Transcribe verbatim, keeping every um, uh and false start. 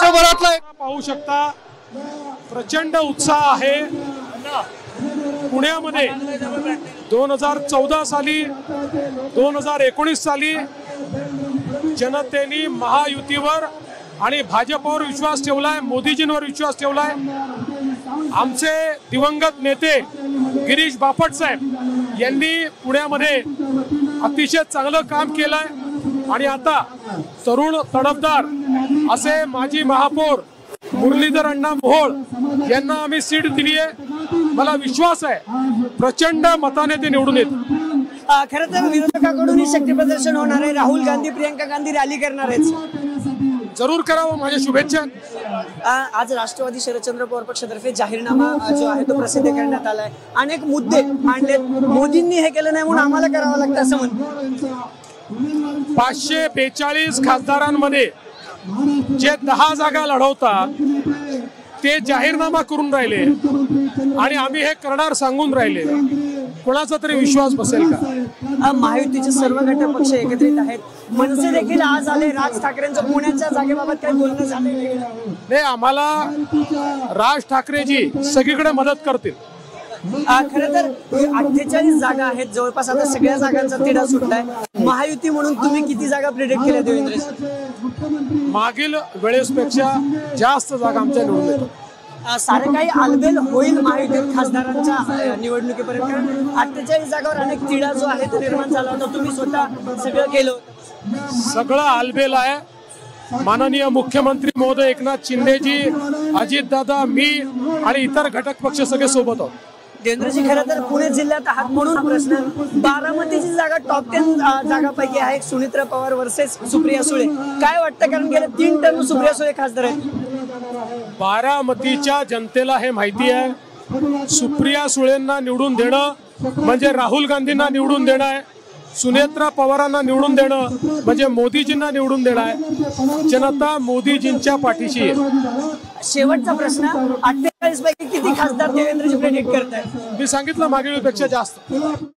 बरोबरातला पाहू शकता प्रचंड उत्साह आहे पुण्यामध्ये। दोन हजार चौदा साली दोन हजार एकोणीस साली जनतेने महायुतीवर आणि भाजपवर विश्वास ठेवलाय, मोदीजींवर विश्वास ठेवलाय। आमचे दिवंगत नेते गिरीश बापट साहेब यांनी पुण्यामध्ये अतिशय चांगलं काम केलंय आणि आता तरुण तडफदार असे माजी महापौर मुरलीधर अण्णा मोहोळ यांना आम्ही सीट दिली आहे। मला विश्वास आहे प्रचंड मताने ते निवडून येतील। खरं तर विरोधकांकडून शक्ती प्रदर्शन होणार आहे, राहुल गांधी प्रियंका गांधी रॅली करणार आहेत, जरूर करावं, माझ्या शुभेच्छा। आज राष्ट्रवादी शरदचंद्र पवार पक्षातर्फे जाहीरनामा जो आहे तो प्रसिद्ध करण्यात आलाय। अनेक मुद्दे मांडले, मोदींनी हे केलं नाही म्हणून आम्हाला करावं लागतं असं म्हणतात। पाचशे बेचाळीस खासदारांमध्ये जे दहा जागा लढवतात ते जाहीरनामा करून राहिले आणि आम्ही हे करणार सांगून राहिले, कोणाचा तरी विश्वास बसेल का? महायुतीचे सर्व घटक पक्ष एकत्रित आहेत, मनसे देखील आज आले। राज ठाकरेंचं पुण्याच्या जागेबाबत काही बोलणं झालं नाही? आम्हाला राज ठाकरेजी सगळीकडे मदत करतील। खरं तर अठ्ठेचाळीस जागा आहेत, जवळपास आता सगळ्या जागांचा तिढा सुटलाय। महायुती म्हणून तुम्ही किती जागा प्रिडिक्ट केल्या देवेंद्र? मागील वेळेसपेक्षा जास्त जागा आमच्या निवडून येतात। सारे काही आलबेल होईल महायुतीत खासदारांच्या निवडणुकीपर्यंत, कारण अठ्ठेचाळीस जागावर अनेक तिढा जो आहे तो निर्माण झाला होता, तुम्ही स्वतः सगळं केलं होतं। सगळं आलबेल आहे। माननीय मुख्यमंत्री महोदय एकनाथ शिंदेजी, अजितदादा, मी आणि इतर घटक पक्ष सगळे सोबत आहोत। देवेंद्रजी, खरं तर पुणे जिल्ह्यात आहात म्हणून हा प्रश्न, बारामतीची जागा टॉप टेन जागापैकी आहे, सुनेत्रा पवार वर्सेस सुप्रिया सुळे, काय वाटतं? कारण गेले तीन टर्म सुप्रिया सुळे खासदार आहेत। बारामतीच्या जनतेला हे माहिती आहे, सुप्रिया सुळेंना निवडून देणं म्हणजे राहुल गांधींना निवडून देणं आहे, सुनेत्रा पवारांना निवडून देणं म्हणजे मोदीजींना निवडून देणं आहे। जनता मोदीजींच्या पाठीशी आहे। शेवटचा प्रश्न, अठ्ठेचाळीस पैकी किती खासदार देवेंद्रजी प्रेडिक्ट करतायत? मी सांगितलं मागील पेक्षा जास्त।